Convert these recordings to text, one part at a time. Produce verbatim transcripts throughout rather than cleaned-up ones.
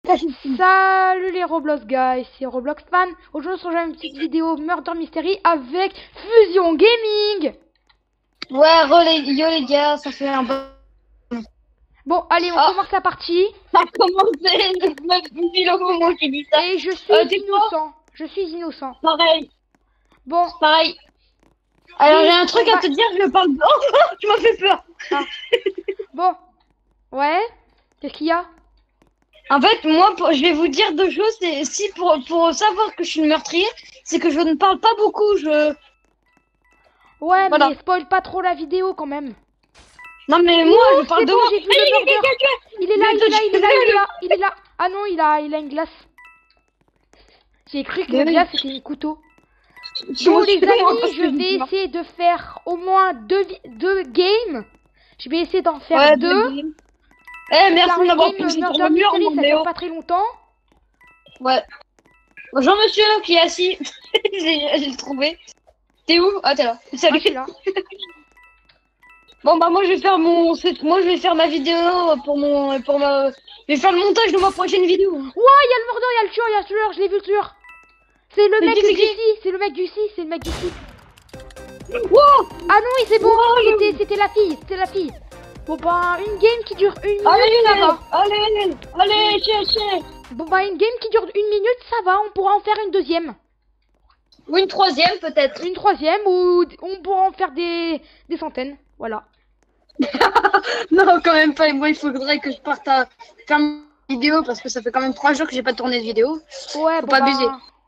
Salut les Roblox guys, c'est Roblox Fan. Aujourd'hui on se rejoint une petite vidéo Murder Mystery avec Fusion Gaming. Ouais, relais, yo les gars, ça fait un bon... Bon, allez, on oh. commence la partie. Ça a commencé, depuis le moment qui dit ça. Et je suis euh, innocent, je suis innocent. Pareil. Bon. Pareil. Alors j'ai un truc à te dire, je parle... Oh, tu m'as fait peur. Ah. Bon. Ouais. Qu'est-ce qu'il y a? En fait, moi, pour, je vais vous dire deux choses. C'est si pour, pour savoir que je suis le meurtrier, c'est que je ne parle pas beaucoup. Je. Ouais, voilà. mais spoil pas trop la vidéo quand même. Non mais moi, oh, je parle de bon, moi. J'ai vu le murder. Il est là, il est là, il est là, il est là, il est là. Ah non, il a, il a une glace. J'ai cru que le glace c'était un couteau. Bon les amis, je vais essayer de faire au moins deux, deux games. Je vais essayer d'en faire ouais, deux. deux Eh, merci d'avoir poussé pour le mur, mon ça Léo. fait pas très longtemps. Ouais. Bonjour monsieur qui est assis. J'ai trouvé. T'es où? Ah, t'es là. Salut. Ah, là. Bon bah moi je vais faire mon, moi je vais faire ma vidéo pour mon, pour ma, je vais faire le montage de ma prochaine vidéo. Ouais, il y a le mordeur, il y a le tueur, il y a le tueur, je l'ai vu le tueur. C'est le mec du ici, c'est le mec du ici, c'est le mec du ici. Wow. Ah non, c'est bon, wow. c'était, c'était la fille, c'était la fille. Bon bah une game qui dure une minute, allez, ça va. Allez, allez, chez, chez. Bon bah une game qui dure une minute, ça va, on pourra en faire une deuxième. Ou une troisième peut-être. Une troisième ou on pourra en faire des, des centaines, voilà. Non quand même pas, moi il faudrait que je parte à faire une vidéo parce que ça fait quand même trois jours que j'ai pas tourné de vidéo. Ouais, faut bon pas bah... abuser.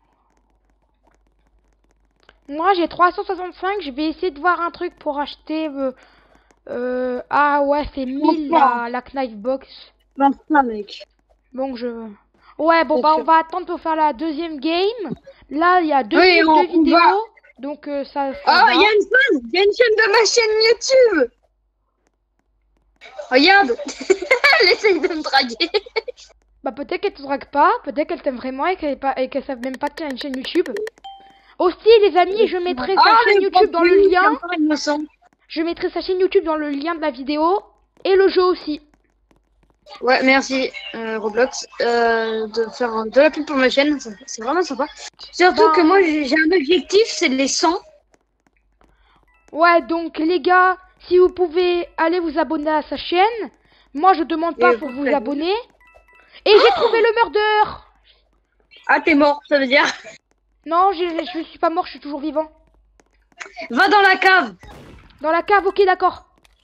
Moi j'ai trois cent soixante-cinq, je vais essayer de voir un truc pour acheter... Euh... Euh, ah ouais, c'est mille la, la knife box. vingt-cinq mec. Donc je... Ouais, bon bah on va attendre pour faire la deuxième game. Là, il y a deux, oui, deux on, vidéos. on va... Donc euh, ça... ça oh, il y a une fan, il y a une chaîne de ma chaîne YouTube. Regarde. Elle essaye de me draguer. Bah peut-être qu'elle te drague pas, peut-être qu'elle t'aime vraiment et qu'elle pas... et qu'elle savent même pas qu'il y a une chaîne YouTube. Aussi les amis, je mettrai sa oh, chaîne YouTube dans le lien. Innocent. Je mettrai sa chaîne YouTube dans le lien de la vidéo et le jeu aussi. Ouais, merci euh, Roblox euh, de faire un, de la pub pour ma chaîne, c'est vraiment sympa. Surtout ben... que moi j'ai un objectif, c'est les cent. Ouais, donc les gars, si vous pouvez aller vous abonner à sa chaîne, moi je demande pas pour vous, vous abonner. Et oh j'ai trouvé le murder. Ah, t'es mort, ça veut dire? Non, je, je suis pas mort, je suis toujours vivant. Va dans la cave. Dans la cave, ok, d'accord.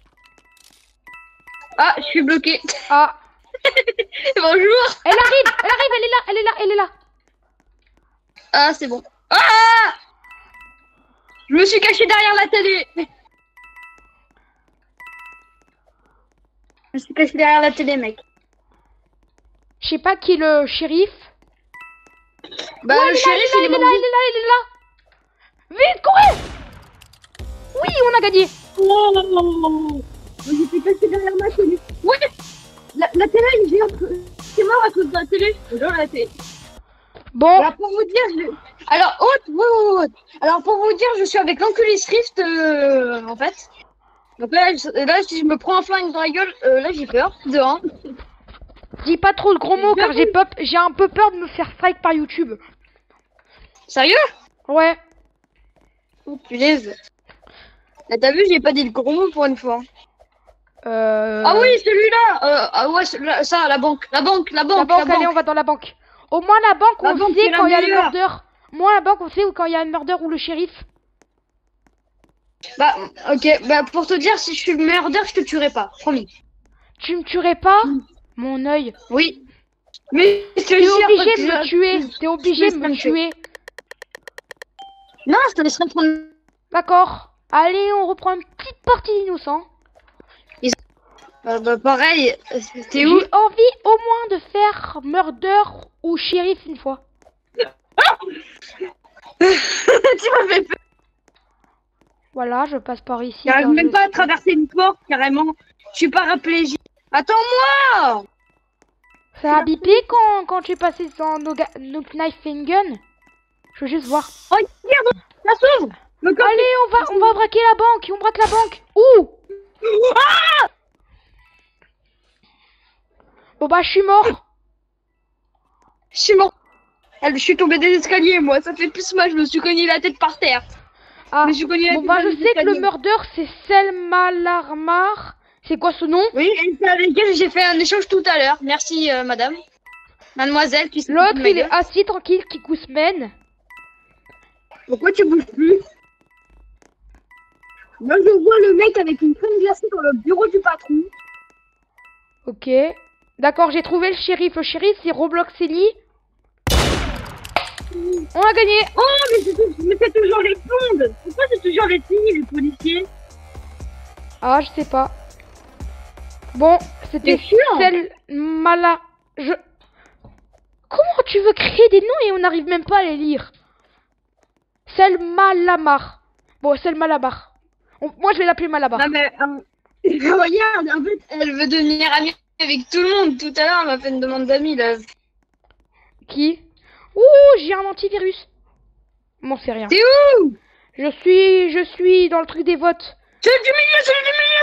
Ah, je suis bloqué. Ah. Bonjour. Elle arrive, elle arrive, elle est là, elle est là, elle est là. Ah, c'est bon. Ah, je me suis caché derrière la télé. Je me suis caché derrière la télé, mec. Je sais pas qui est le shérif. Bah, ouais, le shérif, il est là, il est là, il est là, il est là. Vite, courez. Oui, on a gagné. Oh, j'étais caché derrière ma télé. Ouais. La, la télé, j'ai c'est mort à cause de la télé. Bonjour la télé. Bon. Alors pour vous dire, je... alors haute, oui, oui, oui. Alors pour vous dire, je suis avec l'enculé Rift euh, en fait. Donc là, je, là, si je me prends un flingue dans la gueule, euh, là j'ai peur. De un. Dis pas trop de gros mots car j'ai pop, j'ai un peu peur de me faire strike par YouTube. Sérieux? Ouais. Oh punaise. Là t'as vu, j'ai pas dit le gros mot pour une fois. Euh... Ah oui, celui-là. Euh, ah ouais, là, ça, la banque, la banque, la banque. La banque, la allez, banque. on va dans la banque. Au moins la banque, la on banque, sait quand il y a le meilleure. murder. Moi la banque, on sait quand il y a un murder ou le shérif. Bah, ok, bah pour te dire, si je suis le murder, je te tuerai pas, promis. Tu me tuerais pas? mmh. Mon œil. Oui. Mais t'es obligé de me tuer. T'es obligé de me tuer. Non, je te laisserai prendre. D'accord. Allez, on reprend une petite partie d'innocent. Ils... Euh, bah pareil, t'es où? J'ai envie au moins de faire murder ou shérif une fois. Tu m'as fait peur. Voilà, je passe par ici. J'arrive même pas à traverser une porte, carrément. Je suis paraplégique. Attends-moi! Ça a bipé quand, quand tu es passé dans nos, nos knife and gun? Je veux juste voir. Oh, regarde, ça s'ouvre! Allez, on va, on va braquer la banque. On braque la banque. Ouh! Ah! Bon bah, je suis mort. Je suis mort. Je suis tombé des escaliers, moi. Ça fait plus mal. Je me suis cogné la tête par terre. Ah, je me suis cogné la bon tête bah par je les sais que escaliers. le murder c'est Selma Larmar. C'est quoi ce nom? Oui, et c'est avec elle j'ai fait un échange tout à l'heure. Merci, euh, madame. Mademoiselle, qui s'est foutue de L'autre ma il est gueule. assis tranquille qui cousmène. Pourquoi tu bouges plus? Moi, je vois le mec avec une crème glacée dans le bureau du patron. Ok. D'accord, j'ai trouvé le shérif. Le shérif c'est Robloxelli. On a gagné. Oh, mais c'est mais c'est toujours les blondes. Pourquoi c'est toujours les filles, les policiers? Ah, je sais pas. Bon, c'était C'est chiant. Selma La... Je... Comment tu veux créer des noms et on n'arrive même pas à les lire? Selma Lamar. Bon, Selma Lamar. On- Moi, je vais l'appeler Malabar. Non, mais euh, regarde, en fait, elle veut devenir amie avec tout le monde. Tout à l'heure, elle m'a fait une demande d'amis, là. Qui? Ouh, j'ai un antivirus. Bon, c'est rien. T'es où? Je suis, je suis dans le truc des votes. Celui du milieu, celui du milieu,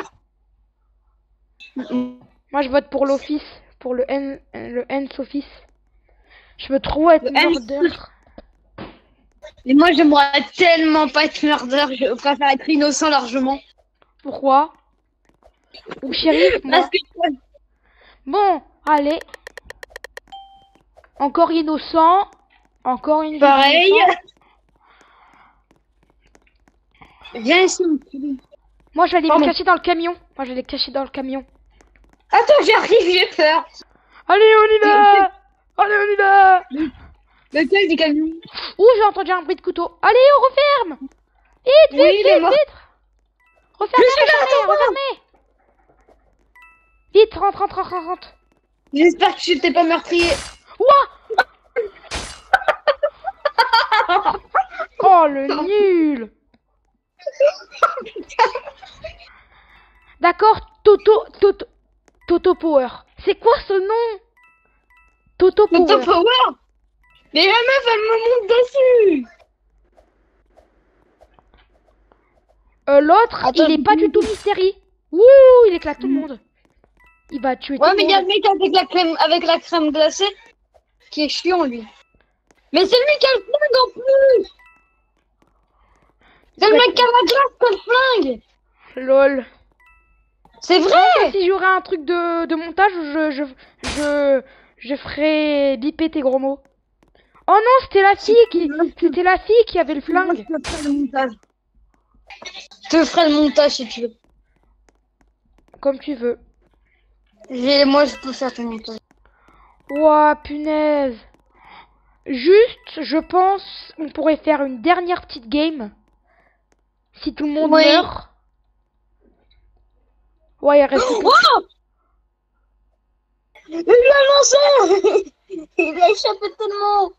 c'est meilleur. Moi, je vote pour l'office, pour le N, le N office. Je veux trop être Le N- murder. Mais moi, j'aimerais tellement pas être murder. Je préfère être innocent largement. Pourquoi? Ou shérif, moi. Parce que Bon, allez. Encore innocent. Encore une vie pareil. innocente. Viens ici. Moi, je vais aller Pardon. me cacher dans le camion. Moi, je vais les cacher dans le camion. Attends, j'arrive, j'ai peur. Allez, on y va. Allez, on y va. Lequel des camions? Ouh, j'ai entendu un bruit de couteau. Allez, on referme. Vite, vite, Oui, il est vite, mort. vite. Refermez, Je suis là, refermez, attends-moi. refermez. Vite, rentre, rentre, rentre, rentre. J'espère que je t'ai pas meurtrier. Ouah. Oh, le nul. D'accord, Toto, Toto, Toto Power. C'est quoi ce nom? Toto Le Power. top power. Mais la meuf, elle me monte dessus. Euh, L'autre, Attends, il est je- pas du tout mystérieux. Ouh, il éclate tout le monde. Il va tuer Ouais, tout mais le il y a monde. le mec avec la crème, avec la crème glacée qui est chiant, lui. Mais c'est lui qui a le flingue en plus. C'est le Ouais. mec qui a la glace qui a le flingue. Lol. C'est vrai. Si j'aurais un truc de, de montage, je, je, je, je ferais biper tes gros mots. Oh non, c'était la fille qui, c'était la fille qui avait le Moi, flingue. je te ferai le montage. Je te ferai le montage si tu veux. Comme tu veux. J'ai- Moi, je peux faire ton montage. Ouah, punaise. Juste, je pense, on pourrait faire une dernière petite game. Si tout le monde Oui. meurt. Ouais, il reste plus que- Oh, il a lancé. Il a échappé tellement.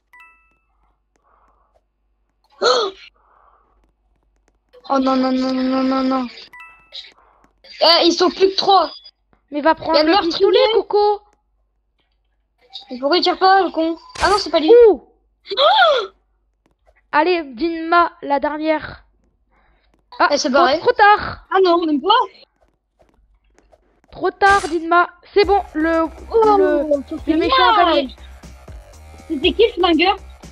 Oh, oh non, non, non, non, non, non, non. Eh, ils sont plus que trois. Mais va Il y prendre a le le meurtrier. pistolet, Coco. Mais pourquoi il tire pas, le con? Ah non, c'est pas lui. Ouh. Allez, Dinma, la dernière. Ah, Elle s'est trop, barrée. trop tard. Ah non, même pas. Trop tard, Dinma. C'est bon, le, Oh, le, ça le fait méchant a mal. gagné. C'était qui le flingueur?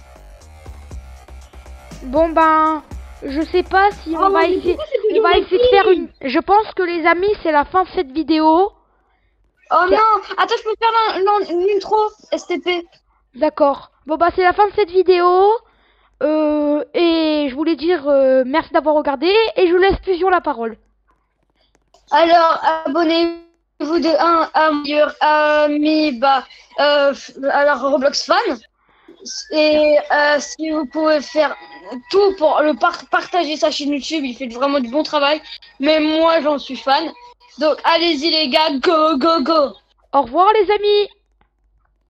Bon ben, je sais pas si on Oh, va mais essayer. pourquoi c'est On toujours va les essayer de faire filles? une. Je pense que les amis, c'est la fin de cette vidéo. Oh C'est- non. Attends, je peux faire l'in- l'in- l'intro S T P. D'accord. Bon bah c'est la fin de cette vidéo. Euh, et je voulais dire euh, merci d'avoir regardé et je vous laisse Fusion la parole. Alors, abonnez-vous de un à meilleur ami, bah, euh, à la Roblox fan. Et euh, si vous pouvez faire tout pour le par- partager sa chaîne YouTube, il fait vraiment du bon travail. Mais moi, j'en suis fan. Donc, allez-y les gars, go, go, go. Au revoir les amis.